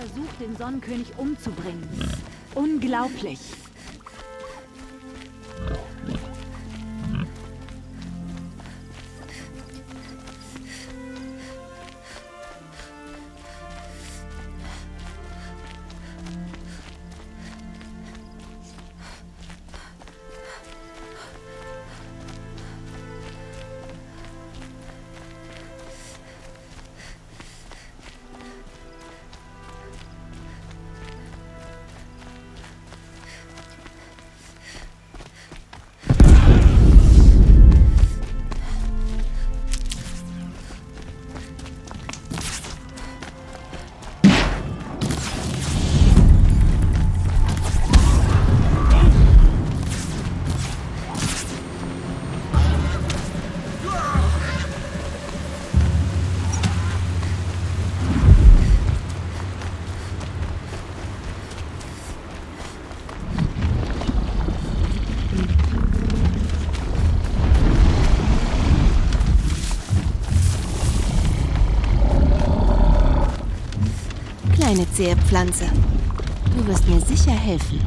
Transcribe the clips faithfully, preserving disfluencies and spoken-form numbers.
versucht, den Sonnenkönig umzubringen. Unglaublich. Kleine zähe Pflanze, du wirst mir sicher helfen.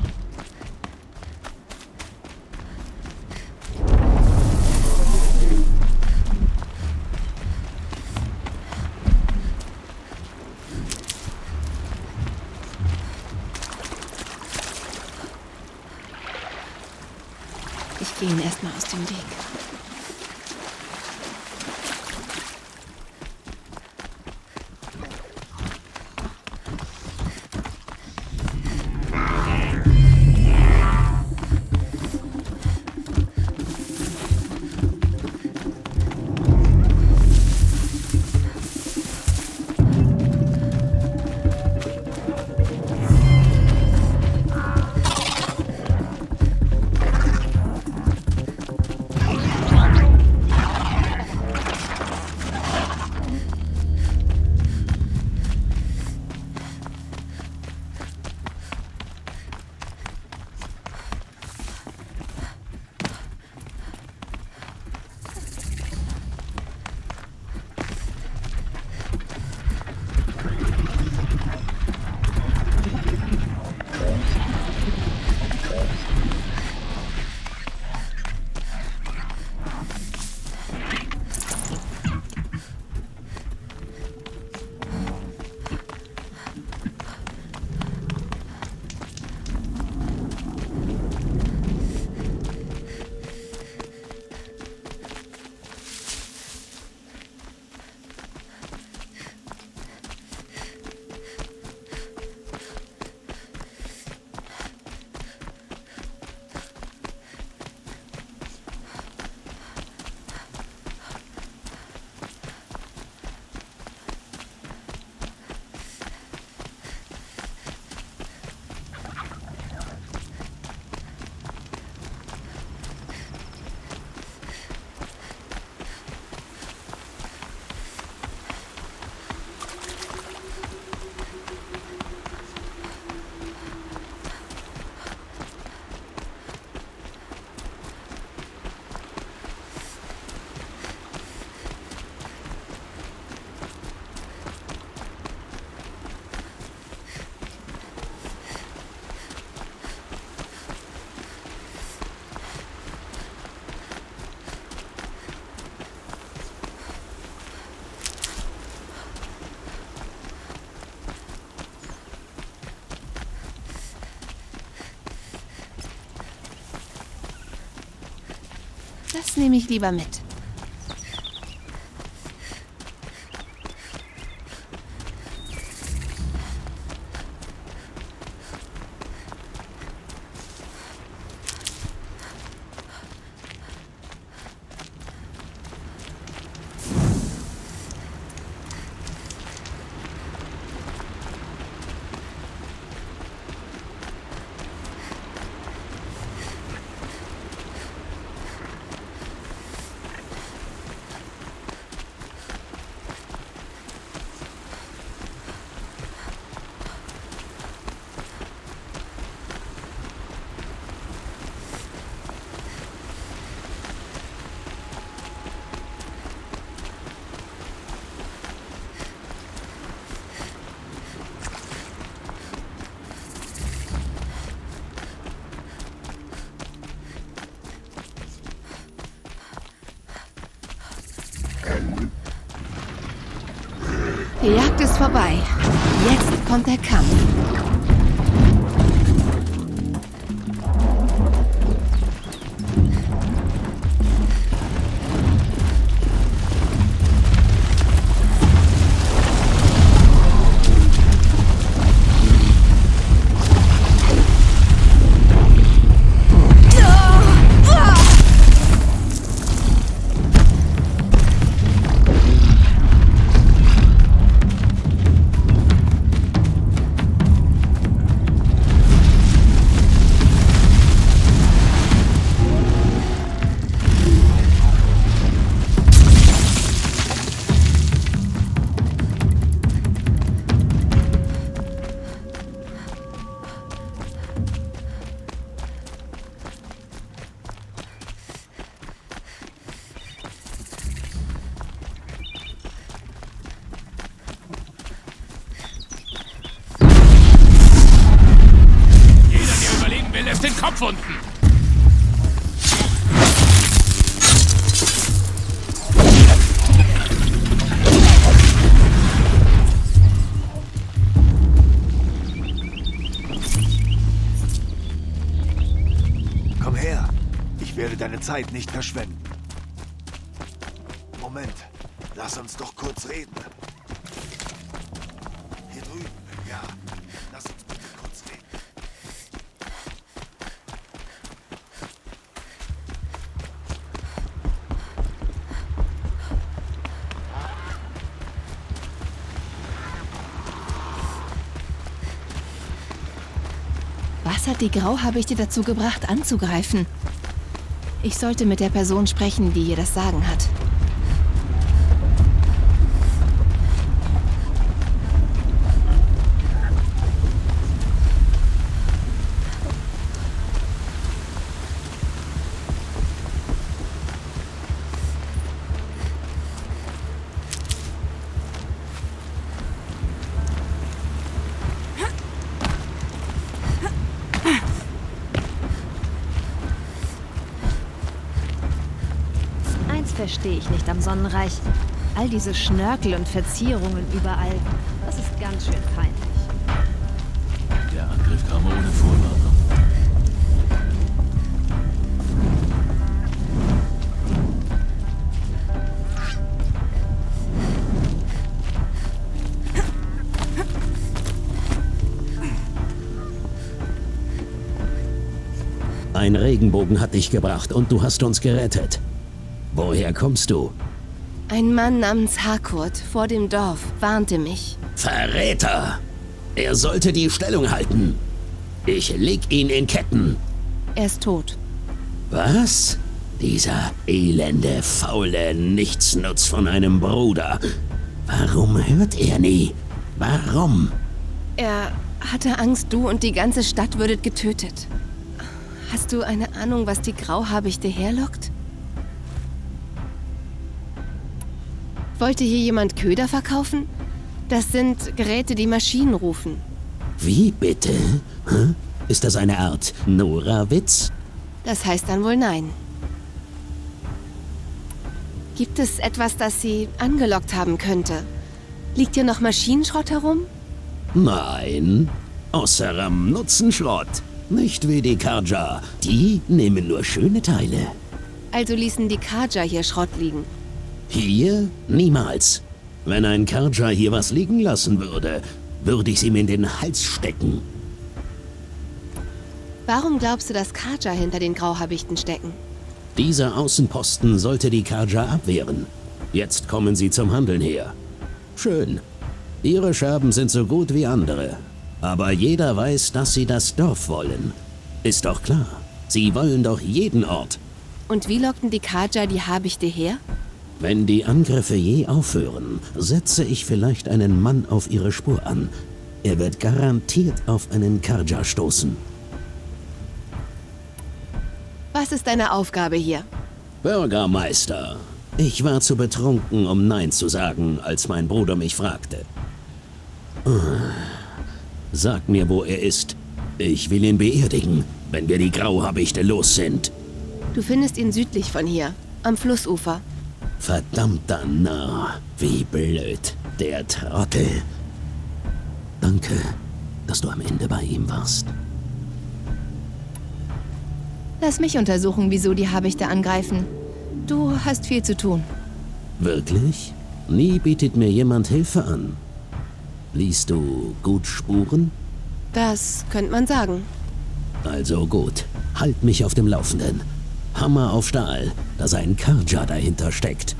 Ich gehe ihn erstmal aus dem Weg. Das nehme ich lieber mit. Die Jagd ist vorbei. Jetzt kommt der Kampf. Den Kopf unten! Komm her. Ich werde deine Zeit nicht verschwenden. Moment. Lass uns doch kurz reden. Hier drüben. Ja. Lass uns bitte kurz reden. Was hat die Grauhabichte dazu gebracht, anzugreifen? Ich sollte mit der Person sprechen, die hier das Sagen hat. Verstehe ich nicht am Sonnenreich. All diese Schnörkel und Verzierungen überall. Das ist ganz schön peinlich. Der Angriff kam ohne Vorwarnung. Ein Regenbogen hat dich gebracht und du hast uns gerettet. Woher kommst du? Ein Mann namens Harcourt vor dem Dorf warnte mich. Verräter! Er sollte die Stellung halten. Ich leg ihn in Ketten. Er ist tot. Was? Dieser elende, faule Nichtsnutz von einem Bruder. Warum hört er nie? Warum? Er hatte Angst, du und die ganze Stadt würdet getötet. Hast du eine Ahnung, was die Grauhabichte herlockt? Wollte hier jemand Köder verkaufen? Das sind Geräte, die Maschinen rufen. Wie bitte? Hä? Ist das eine Art Nora-Witz? Das heißt dann wohl nein. Gibt es etwas, das sie angelockt haben könnte? Liegt hier noch Maschinenschrott herum? Nein, außerem Nutzenschrott. Nicht wie die Karja. Die nehmen nur schöne Teile. Also ließen die Karja hier Schrott liegen. Hier? Niemals. Wenn ein Karja hier was liegen lassen würde, würde ich sie ihm in den Hals stecken. Warum glaubst du, dass Karja hinter den Grauhabichten stecken? Dieser Außenposten sollte die Karja abwehren. Jetzt kommen sie zum Handeln her. Schön. Ihre Scherben sind so gut wie andere. Aber jeder weiß, dass sie das Dorf wollen. Ist doch klar. Sie wollen doch jeden Ort. Und wie lockten die Karja die Habichte her? Wenn die Angriffe je aufhören, setze ich vielleicht einen Mann auf ihre Spur an. Er wird garantiert auf einen Karja stoßen. Was ist deine Aufgabe hier? Bürgermeister. Ich war zu betrunken, um Nein zu sagen, als mein Bruder mich fragte. Sag mir, wo er ist. Ich will ihn beerdigen, wenn wir die Grauhabichte los sind. Du findest ihn südlich von hier, am Flussufer. Verdammter Narr, wie blöd. Der Trottel. Danke, dass du am Ende bei ihm warst. Lass mich untersuchen, wieso die Habichte angreifen. Du hast viel zu tun. Wirklich? Nie bietet mir jemand Hilfe an. Liest du gut Spuren? Das könnte man sagen. Also gut, halt mich auf dem Laufenden. Hammer auf Stahl, dass ein Carja dahinter steckt.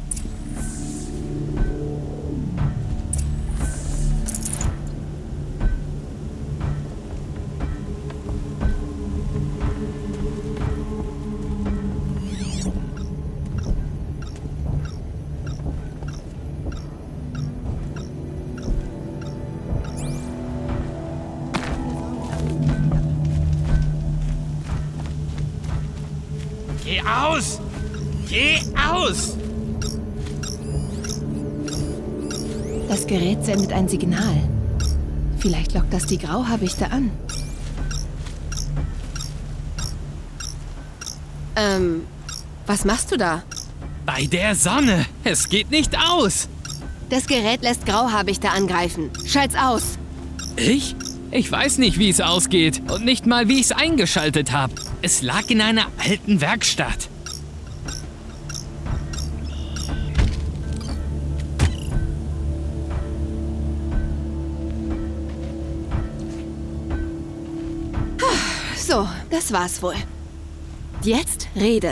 Geh aus! Geh aus! Das Gerät sendet ein Signal. Vielleicht lockt das die Grauhabichte an. Ähm, was machst du da? Bei der Sonne! Es geht nicht aus! Das Gerät lässt Grauhabichte angreifen. Schalt's aus! Ich? Ich weiß nicht, wie es ausgeht. Und nicht mal, wie ich es eingeschaltet habe. Es lag in einer alten Werkstatt. So, das war's wohl. Jetzt rede.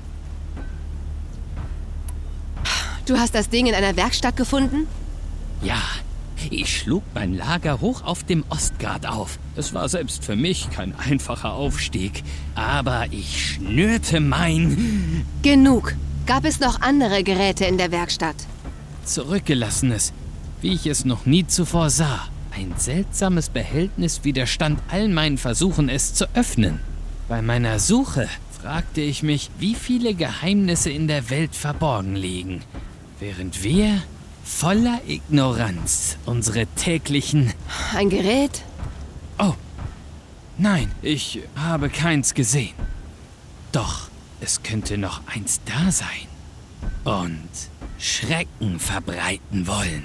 Du hast das Ding in einer Werkstatt gefunden? Ja, ich schlug mein Lager hoch auf dem Ostgrat auf. Es war selbst für mich kein einfacher Aufstieg. Aber ich schnürte mein... Genug. Gab es noch andere Geräte in der Werkstatt? Zurückgelassenes, wie ich es noch nie zuvor sah. Ein seltsames Behältnis widerstand allen meinen Versuchen, es zu öffnen. Bei meiner Suche fragte ich mich, wie viele Geheimnisse in der Welt verborgen liegen, während wir voller Ignoranz unsere täglichen... Ein Gerät? Oh, nein, ich habe keins gesehen. Doch, es könnte noch eins da sein und Schrecken verbreiten wollen.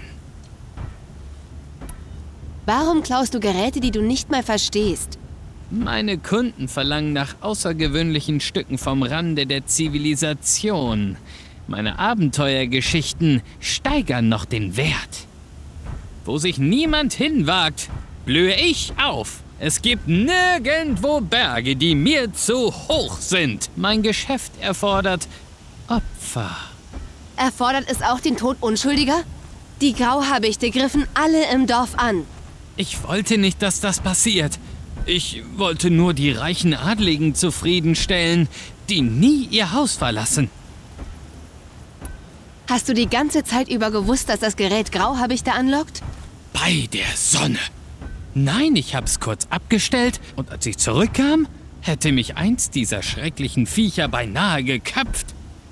Warum klaust du Geräte, die du nicht mal verstehst? Meine Kunden verlangen nach außergewöhnlichen Stücken vom Rande der Zivilisation. Meine Abenteuergeschichten steigern noch den Wert. Wo sich niemand hinwagt, blühe ich auf. Es gibt nirgendwo Berge, die mir zu hoch sind. Mein Geschäft erfordert Opfer. Erfordert es auch den Tod Unschuldiger? Die Grauhabichte griffen alle im Dorf an. Ich wollte nicht, dass das passiert. Ich wollte nur die reichen Adligen zufriedenstellen, die nie ihr Haus verlassen. Hast du die ganze Zeit über gewusst, dass das Gerät Grauhabichte anlockt? Bei der Sonne. Nein, ich hab's kurz abgestellt und als ich zurückkam, hätte mich eins dieser schrecklichen Viecher beinahe geköpft.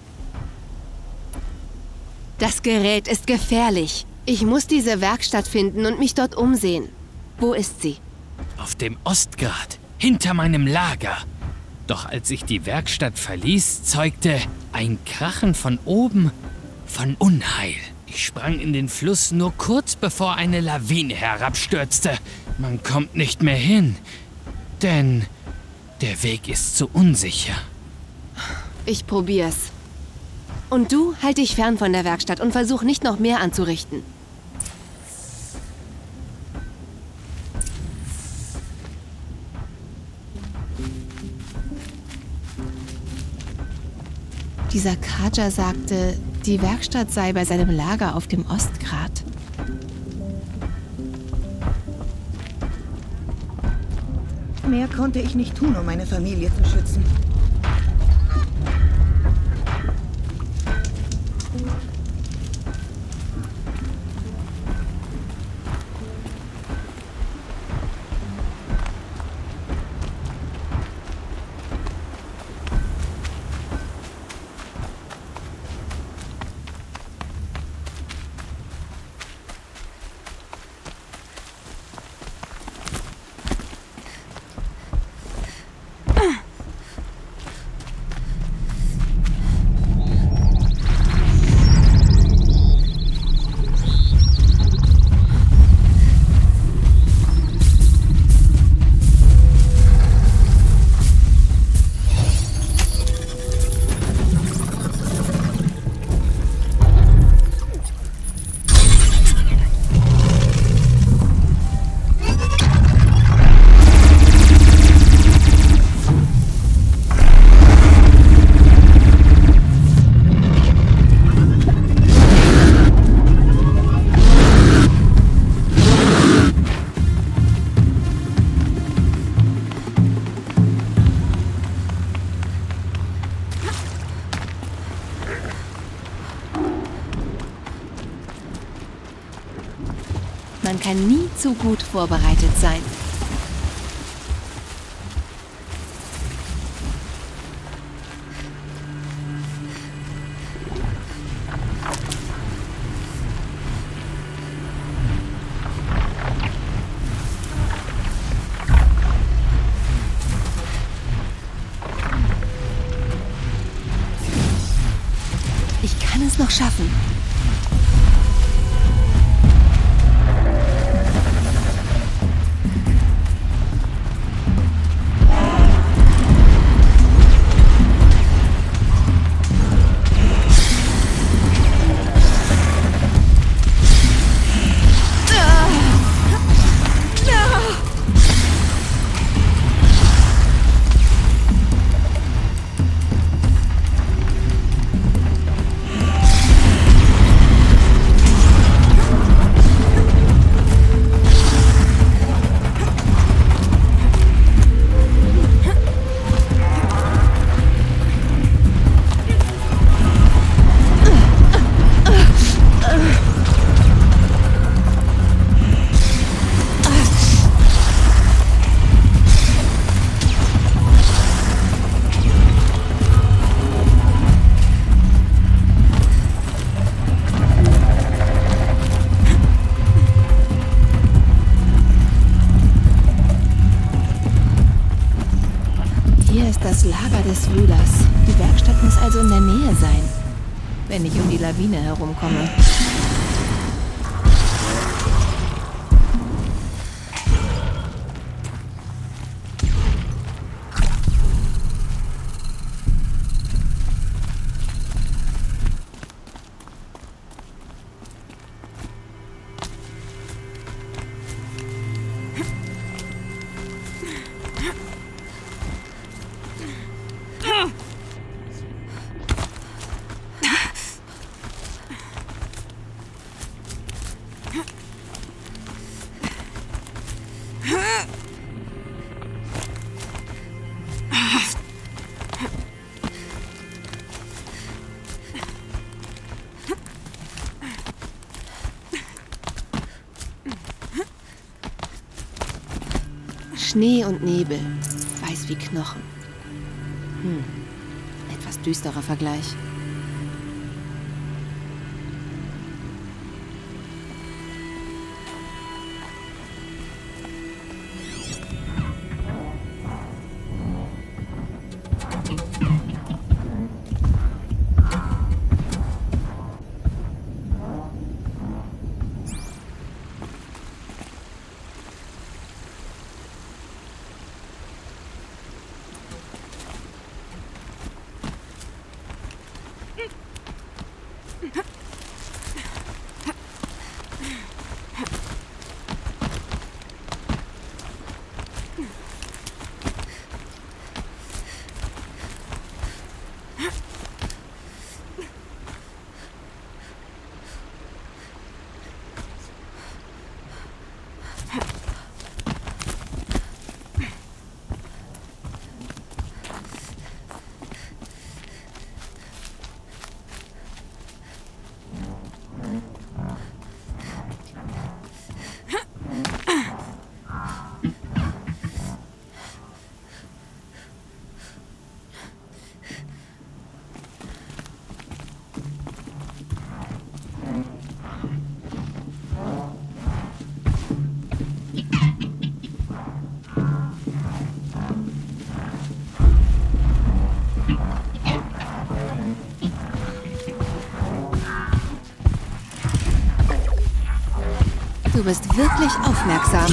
Das Gerät ist gefährlich. Ich muss diese Werkstatt finden und mich dort umsehen. Wo ist sie? Auf dem Ostgrat, hinter meinem Lager. Doch als ich die Werkstatt verließ, zeugte ein Krachen von oben von Unheil. Ich sprang in den Fluss nur kurz bevor eine Lawine herabstürzte. Man kommt nicht mehr hin, denn der Weg ist zu unsicher. Ich probier's. Und du, halt dich fern von der Werkstatt und versuch nicht noch mehr anzurichten. Dieser Carja sagte, die Werkstatt sei bei seinem Lager auf dem Ostgrat. Mehr konnte ich nicht tun, um meine Familie zu schützen. kann nie zu gut vorbereitet sein. Ich kann es noch schaffen. Das Lager des Wühlers. Die Werkstatt muss also in der Nähe sein, wenn ich um die Lawine herumkomme. Schnee und Nebel, weiß wie Knochen. Hm, etwas düsterer Vergleich. Du bist wirklich aufmerksam.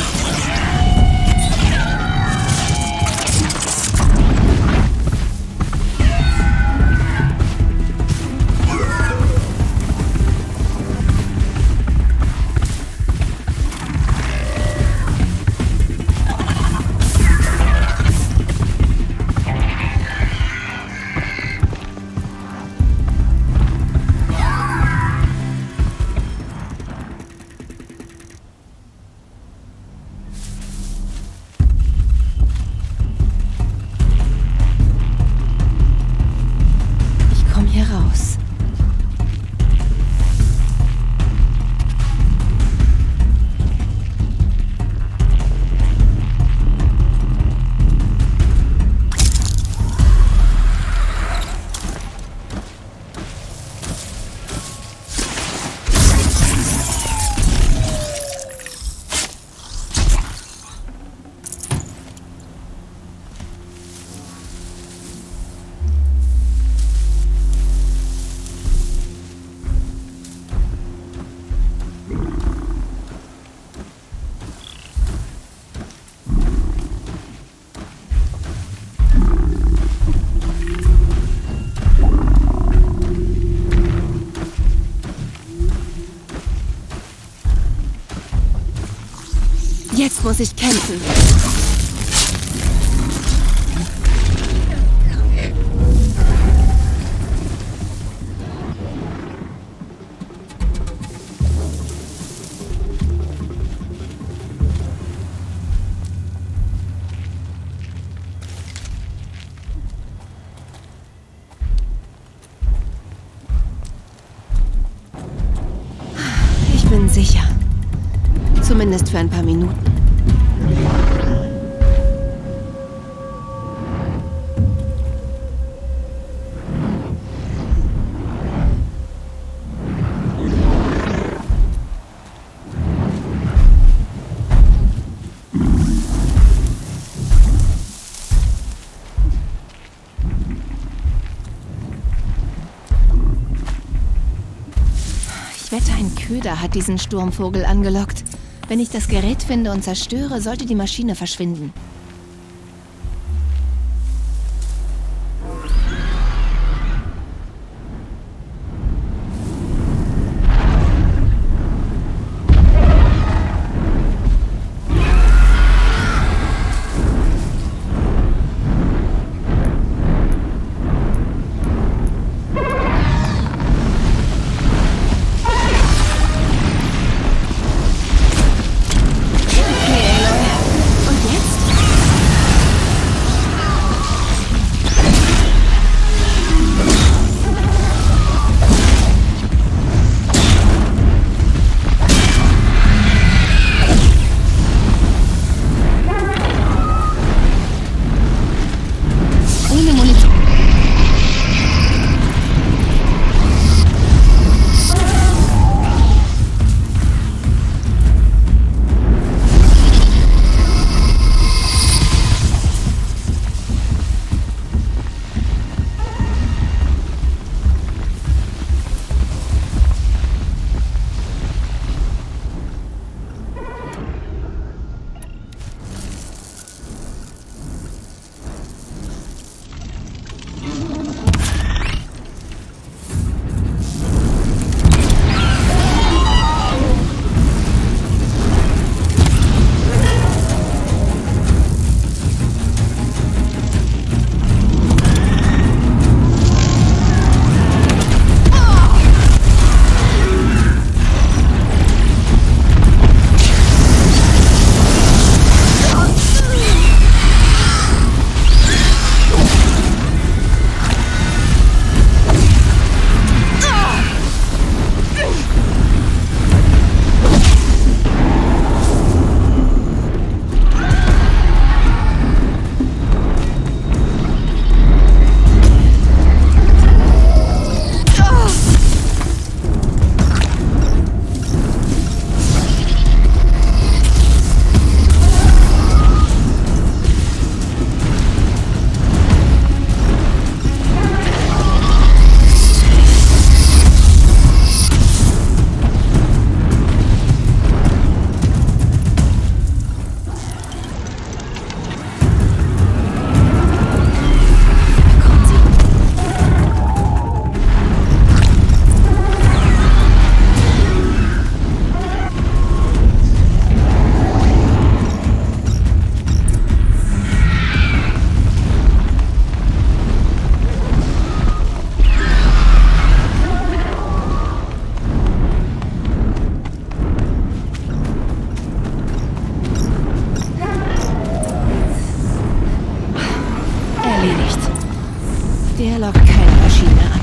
Jetzt muss ich kämpfen. Ich bin sicher. Zumindest für ein paar Minuten. Ich wette, ein Köder hat diesen Sturmvogel angelockt. Wenn ich das Gerät finde und zerstöre, sollte die Maschine verschwinden. Der lockt keine Maschine an.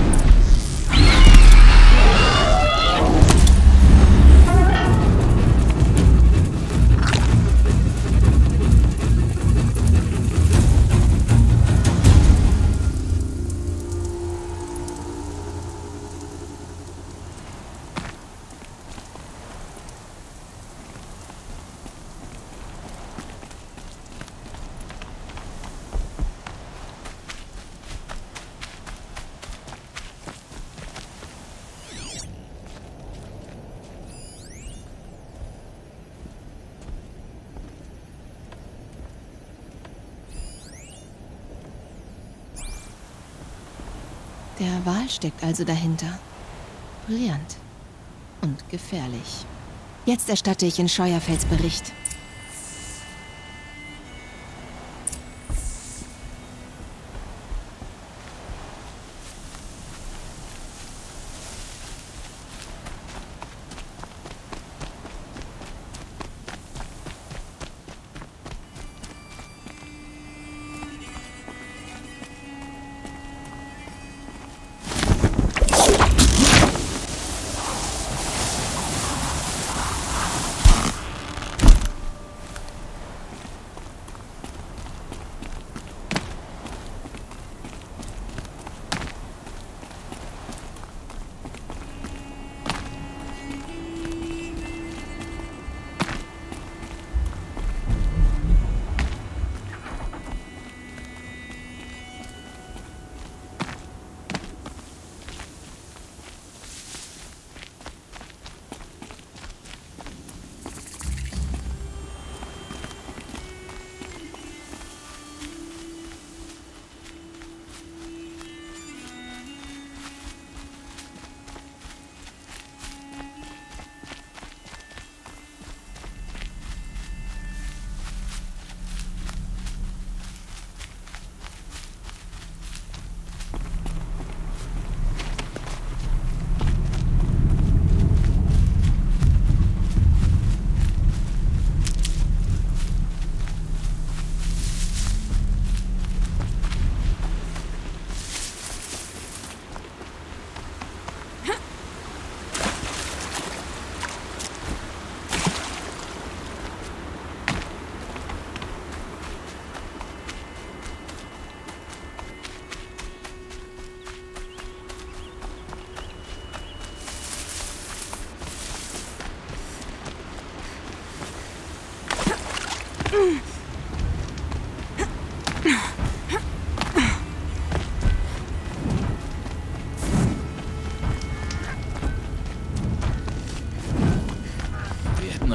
Der Wal steckt also dahinter. Brillant. Und gefährlich. Jetzt erstatte ich in Scheuerfels Bericht.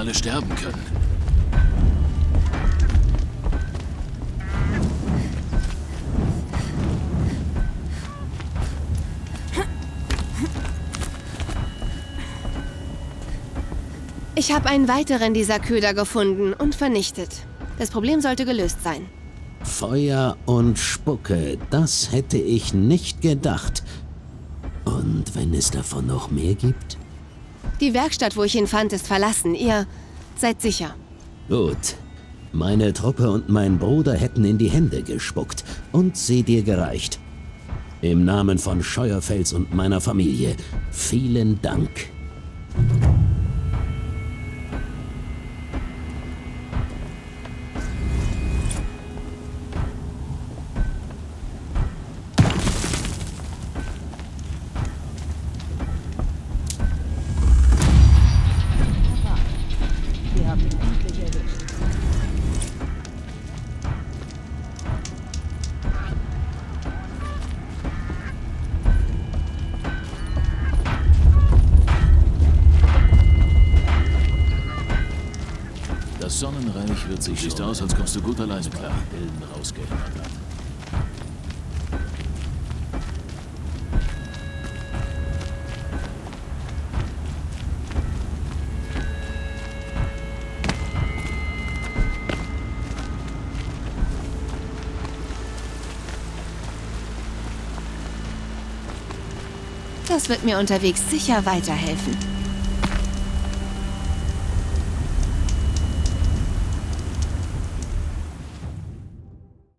alle sterben können. Ich habe einen weiteren dieser Köder gefunden und vernichtet. Das Problem sollte gelöst sein. Feuer und Spucke, das hätte ich nicht gedacht. Und wenn es davon noch mehr gibt? Die Werkstatt, wo ich ihn fand, ist verlassen. Ihr seid sicher. Gut. Meine Truppe und mein Bruder hätten in die Hände gespuckt und sie dir gereicht. Im Namen von Scheuerfels und meiner Familie, vielen Dank. Das Sonnenreich wird sich... Siehst aus, als kommst du gut alleine klar. Bilden rausgehämmert hat. Das wird mir unterwegs sicher weiterhelfen.